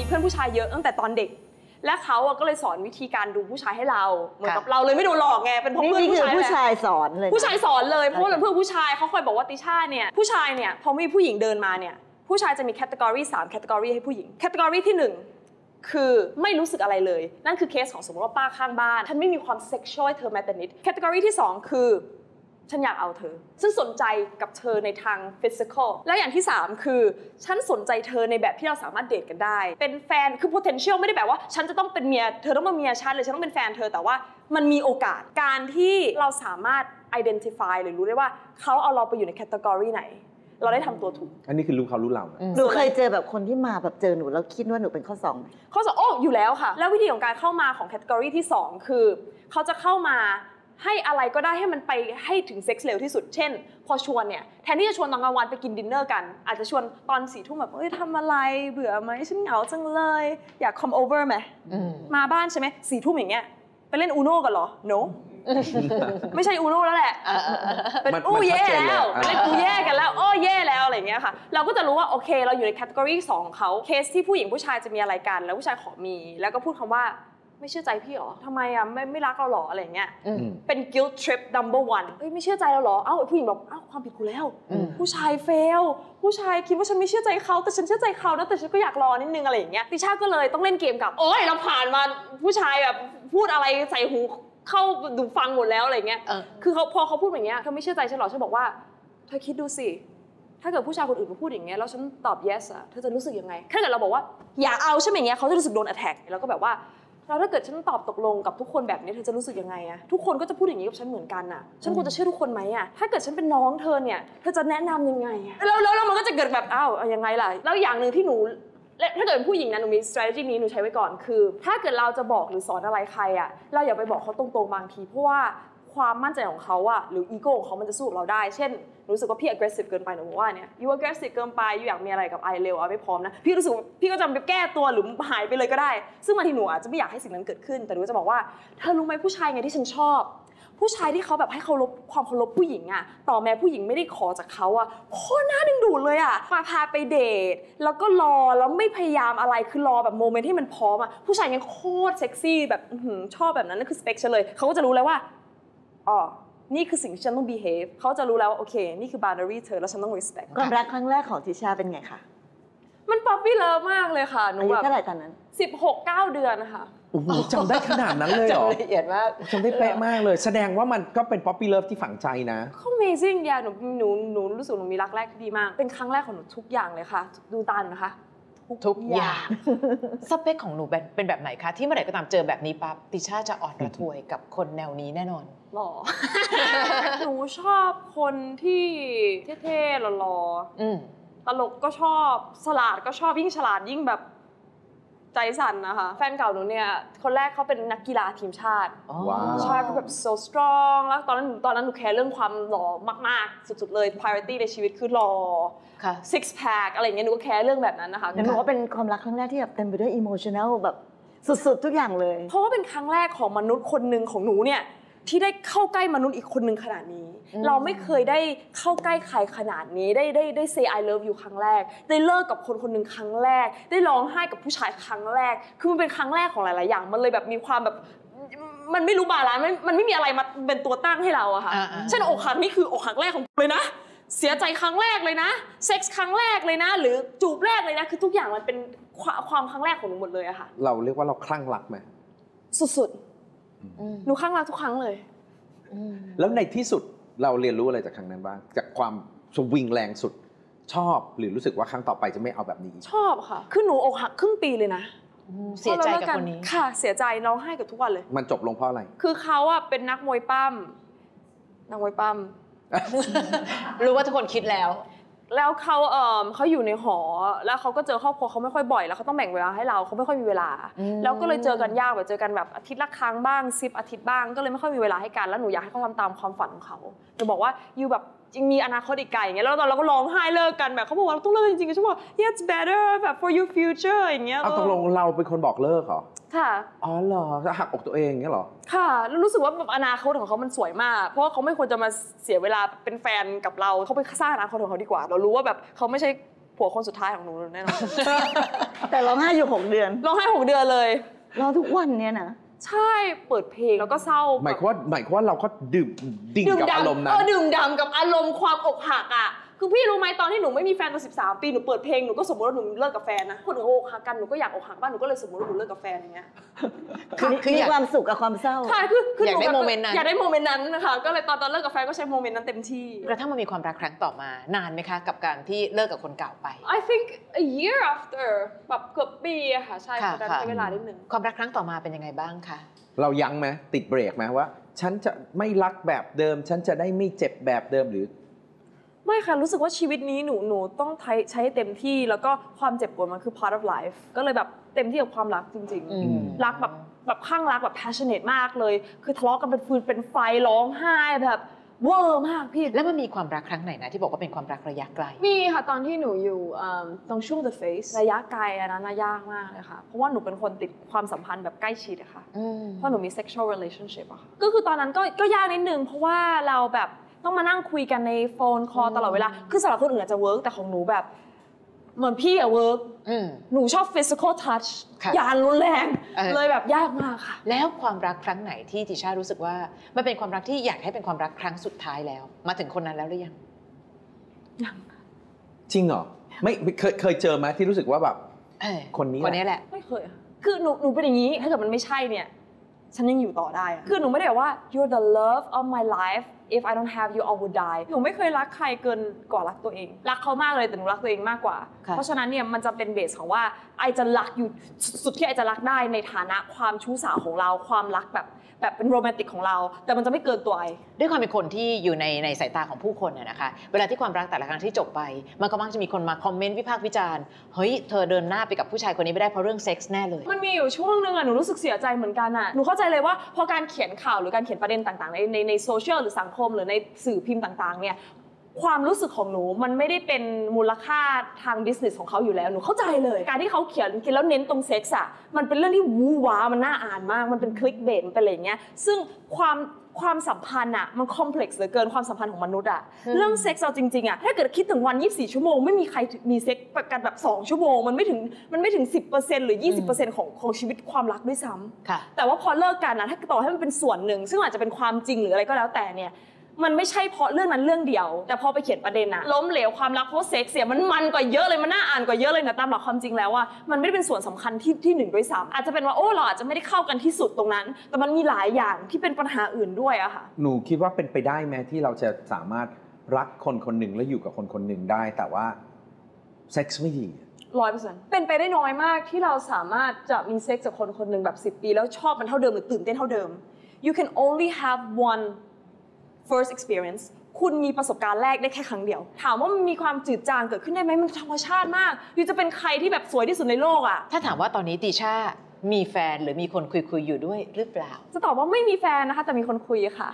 เพื่อนผู้ชายเยอะตั้งแต่ตอนเด็กและเขาก็เลยสอนวิธีการดูผู้ชายให้เราเหมือนกับเราเลยไม่โดนหลอกไงเป็นเพราะเพื่อนผู้ชายสอนเลยผู้ชายสอนเลยเพราะว่าเป็นเพื่อนผู้ชายเขาคอยบอกว่าติช่าเนี่ยผู้ชายเนี่ยพอมีผู้หญิงเดินมาเนี่ยผู้ชายจะมีแคตตากรี3แคตตากรีให้ผู้หญิงแคตตากรีที่1คือไม่รู้สึกอะไรเลยนั่นคือเคสของสมมติว่าป้าข้างบ้านฉันไม่มีความเซ็กชวลเธอแม้แต่นิดแคตตากรีที่2คือฉันอยากเอาเธอฉันสนใจกับเธอในทางฟิสิกอลและอย่างที่3คือฉันสนใจเธอในแบบที่เราสามารถเดทกันได้เป็นแฟนคือ potential ไม่ได้แบบว่าฉันจะต้องเป็นเมียเธอต้องมาเมียฉันหรือฉันต้องเป็นแฟนเธอแต่ว่ามันมีโอกาสการที่เราสามารถ identify หรือรู้ได้ว่าเขาเอาเราไปอยู่ในแคตตากรีไหนเราได้ทำตัวถูกอันนี้คือรู้เขารู้เราหนูเคยเจอแบบคนที่มาแบบเจอหนูแล้วคิดว่าหนูเป็นข้อ2ไหมข้อ2อยู่แล้วค่ะแล้ววิธีของการเข้ามาของแคตตากรีที่2คือเขาจะเข้ามาให้อะไรก็ได้ให้มันไปให้ถึงเซ็กส์เร็วที่สุดเช่นพอชวนเนี่ยแทนที่จะชวนตอนกลางวันไปกินดินเนอร์กันอาจจะชวนตอน4 ทุ่มแบบทำอะไรเบื่อไหมฉันเหงาจังเลยอยาก come over ไหมมาบ้านใช่ไหม4 ทุ่มอย่างเงี้ยไปเล่นอูโน่กันเหรอ no ไม่ใช่อูโน่แล้วแหละเป็นอู้เย่แล้วเล่นอูเย่กันแล้วโอ้เย่แล้วอะไรอย่างเงี้ยค่ะเราก็จะรู้ว่าโอเคเราอยู่ในแคตตากรี2ของเขาเคสที่ผู้หญิงผู้ชายจะมีอะไรกันแล้วผู้ชายขอมีแล้วก็พูดคำว่าไม่เชื่อใจพี่หรอทำไมไม่รักเราหรออะไรเงี้ยเป็น guilt trip number 1ไม่เชื่อใจเราหรอผู้หญิงบอกความผิดกูแล้วผู้ชายเฟลผู้ชายคิดว่าฉันไม่เชื่อใจเขาแต่ฉันเชื่อใจเขานะแต่ฉันก็อยากรอนิดนึงอะไรอย่างเงี้ยติช่าก็เลยต้องเล่นเกมกับเราผ่านมาผู้ชายแบบพูดอะไรใส่หูเข้าดูฟังหมดแล้วอะไรเงี้ยคือพอเขาพูดอย่างเงี้ยเธอไม่เชื่อใจฉันหรอฉันบอกว่าเธอคิดดูสิถ้าเกิดผู้ชายคนอื่นมาพูดอย่างเงี้ยแล้วฉันตอบ yes เธอจะรู้สึกยังไงถ้าเกิดเราบอกว่าอยากเอาใช่ไหมเงี้ยเขาจะรู้สึกโดน attack แล้วก็แบบว่าแล้วถ้าเกิดฉันตอบตกลงกับทุกคนแบบนี้เธอจะรู้สึกยังไงทุกคนก็จะพูดอย่างนี้กับฉันเหมือนกันฉันควรจะเชื่อทุกคนไหมถ้าเกิดฉันเป็นน้องเธอเนี่ยเธอจะแนะนำยังไงแล้วมันก็จะเกิดแบบยังไงล่ะแล้วอย่างนึงที่หนูถ้าเกิดเป็นผู้หญิงนะหนูมี strategy นี้หนูใช้ไว้ก่อนคือถ้าเกิดเราจะบอกหรือสอนอะไรใครเราอย่าไปบอกเขาตรงๆบางทีเพราะว่าความมั่นใจของเขาหรืออีโก้ของเขามันจะสู้กับเราได้เช่นรู้สึกว่าพี่ aggressive เกินไปหนูบอกว่าเนี่ย you aggressive เกินไปyouอยากมีอะไรกับไอเร็วไม่พร้อมนะพี่รู้สึกพี่ก็จะไปแก้ตัวหรือหายไปเลยก็ได้ซึ่งบางทีหนูอาจจะไม่อยากให้สิ่งนั้นเกิดขึ้นแต่หนูจะบอกว่าเธอรู้ไหมผู้ชายไงที่ฉันชอบผู้ชายที่เขาแบบให้ความเคารพผู้หญิงต่อแม้ผู้หญิงไม่ได้ขอจากเขาโคตรน่าดึงดูดเลยมาพาไปเดทแล้วก็รอแล้วไม่พยายามอะไรคือรอแบบโมเมนต์ที่มันพร้อมผู้ชายยังโคตรเซ็กซี่แบบชอบแบบนั้นนั่นคือสเปคฉันเลยเขาก็จะรู้แล้วว่านี่คือสิ่งที่ฉันต้อง behave เขาจะรู้แล้วว่าโอเคนี่คือ boundary เธอแล้วฉันต้อง respect ความรักครั้งแรกของติช่าเป็นไงคะมัน puppy love มากเลยค่ะหนูแบบเท่าไหร่ตอนนั้น 16-9 เดือนนะคะโอ้โหจำได้ขนาดนั้นเลยเหรอจำละเอียดมากจำได้เป๊ะมากเลยแสดงว่ามันก็เป็น puppy love ที่ฝังใจนะ amazing หนูรู้สึกหนูมีรักแรกที่ดีมากเป็นครั้งแรกของหนูทุกอย่างเลยค่ะดูตาหนูนะคะทุกอย่างสเปคของหนูเป็นแบบไหนคะที่เมื่อไหร่ก็ตามเจอแบบนี้ปั๊บติช่าจะอ่อนระทวยกับคนแนวนี้แน่นอนหล่อ หนูชอบคนที่เท่ๆหล่อๆตลกก็ชอบฉลาดก็ชอบยิ่งฉลาดยิ่งแบบใจสั่นนะคะแฟนเก่าหนูเนี่ยคนแรกเขาเป็นนักกีฬาทีมชาติใช่เขาแบบ so strong แล้วตอนนั้นหนูแคร์เรื่องความหล่อมากๆสุดๆเลย priority ในชีวิตคือหล่อsix pack อะไรอย่างเงี้ยหนูก็แคร์เรื่องแบบนั้นนะคะหนูว่าเป็นความรักครั้งแรกที่แบบเต็มไปด้วย emotional แบบสุดๆทุกอย่างเลยเพราะว่าเป็นครั้งแรกของมนุษย์คนหนึ่งของหนูเนี่ยที่ได้เข้าใกล้มนุษย์อีกคนหนึ่งขนาดนี้เราไม่เคยได้เข้าใกล้ใครขนาดนี้ได้ say I love you ครั้งแรกได้เลิกกับคนคนหนึ่งครั้งแรกได้ร้องไห้กับผู้ชายครั้งแรกคือมันเป็นครั้งแรกของหลายๆอย่างมันเลยแบบมีความแบบมันไม่รู้บาลานซ์มันไม่มีอะไรมาเป็นตัวตั้งให้เราอะค่ะเช่นอกหักนี่คืออกหักแรกของเลยนะเสียใจครั้งแรกเลยนะเซ็กส์ครั้งแรกเลยนะหรือจูบแรกเลยนะคือทุกอย่างมันเป็นความครั้งแรกของหนูหมดเลยอะค่ะเราเรียกว่าเราคลั่งรักไหมสุดๆหนูคลั่งรักทุกครั้งเลยแล้วในที่สุดเราเรียนรู้อะไรจากครั้งนั้นบ้างจากความสวิงแรงสุดชอบหรือรู้สึกว่าครั้งต่อไปจะไม่เอาแบบนี้ชอบค่ะคือหนูอกหักครึ่งปีเลยนะเสียใจกับคนนี้ค่ะเสียใจร้องไห้กับทุกวันเลยมันจบลงเพราะอะไรคือเขาเป็นนักมวยปั้มรู้ว่าทุกคนคิดแล้วเขาอยู่ในหอแล้วเขาก็เจอครอบครัวเขาไม่ค่อยบ่อยแล้วเขาต้องแบ่งเวลาให้เราเขาไม่ค่อยมีเวลาแล้วก็เลยเจอกันยากแบบเจอกันแบบอาทิตย์ละครั้งบ้าง10 อาทิตย์บ้างก็เลยไม่ค่อยมีเวลาให้กันแล้วหนูอยากให้เขาทำตามความฝันของเขาหนูบอกว่าอยู่แบบจริงมีอนาคตอีกไกลอย่างเงี้ยแล้วตอนเราก็ร้องไห้เลิกกันแบบเขาบอกว่าต้องเลิกจริงๆฉันบอก yeah it's better แบบ for your future อย่างเงี้ยตกลงเราเป็นคนบอกเลิกเหรอค่ะอ๋อเหรอหักอกตัวเองอย่างเงี้ยเหรอค่ะแล้วรู้สึกว่าแบบอนาคตของเขามันสวยมากเพราะว่าเขาไม่ควรจะมาเสียเวลาเป็นแฟนกับเราเขาไปสร้างอนาคตของเขาดีกว่าเรารู้ว่าแบบเขาไม่ใช่ผัวคนสุดท้ายของหนูแน่นอนแต่ร้องไห้อยู่6 เดือนร้องไห้6 เดือนเลยร้องทุกวันเนี่ยนะใช่เปิดเพลงแล้วก็เศร้าหมายความว่าเราก็ดิ่งกับอารมณ์นั้นดื่มด่ำกับอารมณ์ความอกหักอ่ะคือพี่รู้ไหมตอนที่หนูไม่มีแฟนมา13 ปีหนูเปิดเพลงหนูก็สมมติว่าหนูเลิกกับแฟนนะคนอื่นอกหักกันหนูก็อยากอกหักบ้างหนูก็เลยสมมติว่าหนูเลิกกับแฟนอย่างเงี้ยคือมีความสุขกับความเศร้าใช่คืออยากได้โมเมนต์นั้นอยากได้โมเมนต์นั้นนะคะก็เลยตอนเลิกกับแฟนก็ใช้โมเมนต์นั้นเต็มที่กระทั่งมามีความรักครั้งต่อมานานไหมคะกับการที่เลิกกับคนเก่าไป I think a year after แบบเกือบปีอะค่ะใช่ค่ะการใช้เวลานิดนึงความรักครั้งต่อมาเป็นยังไงบ้างคะเรายั้งไหมติดเบรกไหมว่า ฉันจะไม่รักแบบเดิม ฉันจะได้ไม่เจ็บแบบเดิมหรือไม่ค่ะรู้สึกว่าชีวิตนี้หนูต้องใช้เต็มที่แล้วก็ความเจ็บปวดมันคือ part of life ก็เลยแบบเต็มที่กับความรักจริงๆรักแบบข้างรักแบบ passionate มากเลยคือทะเลาะกันเป็นฟืนเป็นไฟร้องไห้แบบเวอร์มากพี่แล้วมันมีความรักครั้งไหนนะที่บอกว่าเป็นความรักระยะไกลมีค่ะตอนที่หนูอยู่ตรงช่วง The Face ระยะไกลอันนั้นยากมากเลยค่ะเพราะว่าหนูเป็นคนติดความสัมพันธ์แบบใกล้ชิดอะค่ะเพราะหนูมี sexual relationship อะค่ะก็คือตอนนั้นก็ยากนิดนึงเพราะว่าเราแบบต้องมานั่งคุยกันในโฟนคอลตลอดเวลาคือสำหรับคนอื่นอาจจะเวิร์กแต่ของหนูแบบเหมือนพี่อะเวิร์กหนูชอบ physical touch ยานรุนแรงเลยแบบยากมากค่ะแล้วความรักครั้งไหนที่ติช่ารู้สึกว่ามันเป็นความรักที่อยากให้เป็นความรักครั้งสุดท้ายแล้วมาถึงคนนั้นแล้วหรือยังจริงเหรอไม่เคยเจอไหมที่รู้สึกว่าแบบคนนี้แหละไม่เคยคือหนูเป็นอย่างนี้ถ้าเกิดมันไม่ใช่เนี่ยฉันยังอยู่ต่อได้คือหนูไม่ได้แบบว่า you're the love of my life if I don't have you I would die หนูไม่เคยรักใครเกินกว่ารักตัวเองรักเขามากเลยแต่หนูรักตัวเองมากกว่าเพราะฉะนั้นเนี่ยมันจะเป็นเบสของว่าไอจะรักอยู่สุดที่ไอจะรักได้ในฐานะความชู้สาวของเราความรักแบบเป็นโรแมนติกของเราแต่มันจะไม่เกินตัวไอด้วยความเป็นคนที่อยู่ในสายตาของผู้คนนะคะเวลาที่ความรักแต่ละครั้งที่จบไปมันก็มักจะมีคนมาคอมเมนต์วิพากษ์วิจารณ์เฮ้ยเธอเดินหน้าไปกับผู้ชายคนนี้ไม่ได้เพราะเรื่องเซ็กส์แน่เลยมันมีอยู่ช่วงนึงอะหนูรู้สึกเสียใจเหมือนกันอะหนูเข้าใจเลยว่าพอการเขียนข่าวหรือการเขียนประเด็นต่างๆในโซเชียลหรือสังคมหรือในสื่อพิมพ์ต่างๆเนี่ยความรู้สึกของหนูมันไม่ได้เป็นมูลค่าทางบิสเนสของเขาอยู่แล้วหนูเข้าใจเลยการที่เขาเขียนแล้วเน้นตรงเซ็กส์อะมันเป็นเรื่องที่วู้ว้ามันน่าอ่านมากมันเป็นคลิกเบสมันเป็นอะไรอย่างเงี้ยซึ่งความสัมพันธ์อะมันคอมเพล็กซ์เหลือเกินความสัมพันธ์ของมนุษย์อะเรื่องเซ็กส์เอาจริงๆอะถ้าเกิดคิดถึงวัน24 ชั่วโมงไม่มีใครมีเซ็กส์กันแบบ2 ชั่วโมงมันไม่ถึง 10% หรือ 20% ของชีวิตความรักด้วยซ้ำแต่ว่าพอเลิกกันนะถ้าต่อให้มันเป็นส่วนหนึ่งซึ่งอาจจะเป็นความจริงหรืออะไรก็แล้วแต่เนี่ยมันไม่ใช่เพราะเรื่องนั้นเรื่องเดียวแต่พอไปเขียนประเด็นอะล้มเหลวความรักเพราะเซ็กส์เนี่ยมันกว่าเยอะเลยมันน่าอ่านกว่าเยอะเลยนะตามหลักความจริงแล้วว่ามันไม่ได้เป็นส่วนสำคัญที่หนึ่งด้วยซ้ำอาจจะเป็นว่าโอ้เราอาจจะไม่ได้เข้ากันที่สุดตรงนั้นแต่มันมีหลายอย่างที่เป็นปัญหาอื่นด้วยอะค่ะหนูคิดว่าเป็นไปได้ไหมที่เราจะสามารถรักคนคนหนึ่งและอยู่กับคนคนหนึ่งได้แต่ว่าเซ็กส์ไม่ดี 100%เป็นไปได้น้อยมากที่เราสามารถจะมีเซ็กส์กับคนคนหนึ่งแบบ10 ปีแล้วชอบมันเท่าเดิมหรือตื่นเต้นเท่าเดิม you can only have one first experience คุณมีประสบการณ์แรกได้แค่ครั้งเดียวถามว่ามันมีความจืดจางเกิดขึ้นได้ไหมมันธรรมชาติมากอยู่จะเป็นใครที่แบบสวยที่สุดในโลกอะถ้าถามว่าตอนนี้ติช่ามีแฟนหรือมีคนคุยอยู่ด้วยหรือเปล่าจะตอบว่าไม่มีแฟนนะคะแต่มีคนคุยค่ะ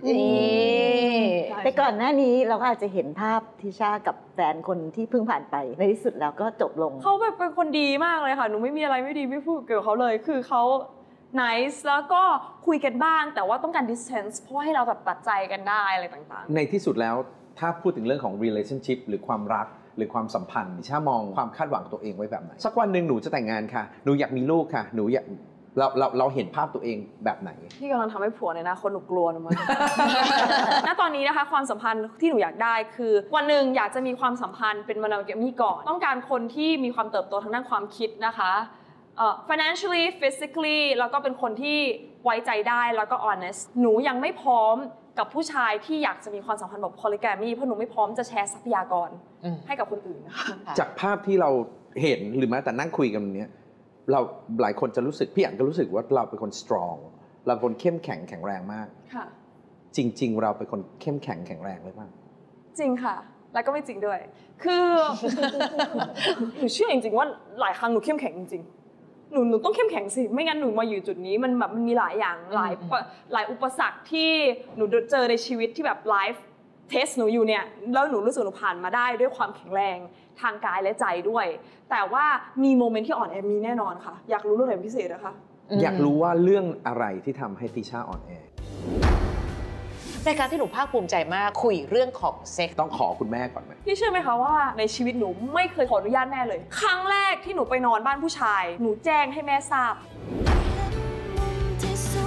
แต่ก่อนหน้านี้เราก็อาจจะเห็นภาพติช่ากับแฟนคนที่เพิ่งผ่านไปในที่สุดแล้วก็จบลงเขาแบบเป็นคนดีมากเลยค่ะหนูไม่มีอะไรไม่ดีไม่พูดเกี่ยวกับเขาเลยคือเขาnice แล้วก็คุยกันบ้างแต่ว่าต้องการ distance เพราะให้เราแบบตัดใจกันได้อะไรต่างๆในที่สุดแล้วถ้าพูดถึงเรื่องของ relationship หรือความรักหรือความสัมพันธ์ติช่ามองความคาดหวังตัวเองไว้แบบไหนสักวันหนึ่งหนูจะแต่งงานค่ะหนูอยากมีลูกค่ะหนูอยากเราเห็นภาพตัวเองแบบไหนพี่กำลังทำให้ผัวในอนาคตหนูกลัวนะมัน ณตอนนี้นะคะความสัมพันธ์ที่หนูอยากได้คือวันหนึ่งอยากจะมีความสัมพันธ์เป็นmonogamyก่อนต้องการคนที่มีความเติบโตทางด้านความคิดนะคะfinancially physically แล้วก็เป็นคนที่ไว้ใจได้แล้วก็ honest หนูยังไม่พร้อมกับผู้ชายที่อยากจะมีความสัมพันธ์แบบ polygamy เพราะหนูไม่พร้อมจะแชร์ทรัพยากรให้กับคนอื่นนะคะจากภาพที่เราเห็นหรือแม้แต่นั่งคุยกันเนี้ยเราหลายคนจะรู้สึกพี่อั๋นก็รู้สึกว่าเราเป็นคน strong เราเป็นคนเข้มแข็งแข็งแรงมากค่ะจริงๆเราเป็นคนเข้มแข็งแข็งแรงเลยป่ะจริงค่ะแล้วก็ไม่จริงด้วยคือ หนูเชื่อจริงๆว่าหลายครั้งหนูเข้มแข็งจริงๆหนูต้องเข้มแข็งสิไม่งั้นหนูมาอยู่จุดนี้มันแบบมันมีหลายอย่างหลายอุปสรรคที่หนูเจอในชีวิตที่แบบไลฟ์เทสหนูอยู่เนี่ยแล้วหนูรู้สึกหนูผ่านมาได้ด้วยความแข็งแรงทางกายและใจด้วยแต่ว่ามีโมเมนต์ที่อ่อนแอมีแน่นอนค่ะอยากรู้เรื่องไหนพิเศษนะคะอยากรู้ว่าเรื่องอะไรที่ทำให้ติช่าอ่อนแอรายการที่หนูภาคภูมิใจมากคุยเรื่องของเซ็กส์ต้องขอคุณแม่ก่อนไหมพี่เชื่อไหมคะว่าในชีวิตหนูไม่เคยขออนุญาตแม่เลย ครั้งแรกที่หนูไปนอนบ้านผู้ชายหนูแจ้งให้แม่ทราบที่สุ